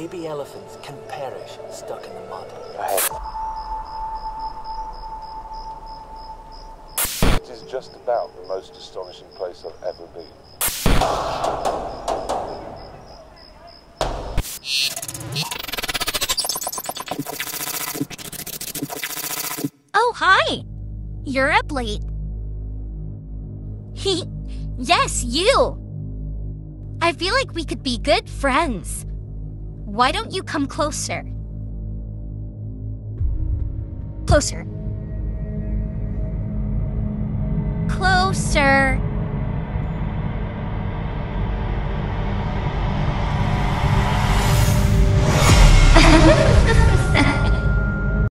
baby elephants can perish stuck in the mud. It is just about the most astonishing place I've ever been. Oh, hi! You're up late. Yes, you! I feel like we could be good friends. Why don't you come closer? Closer. Closer.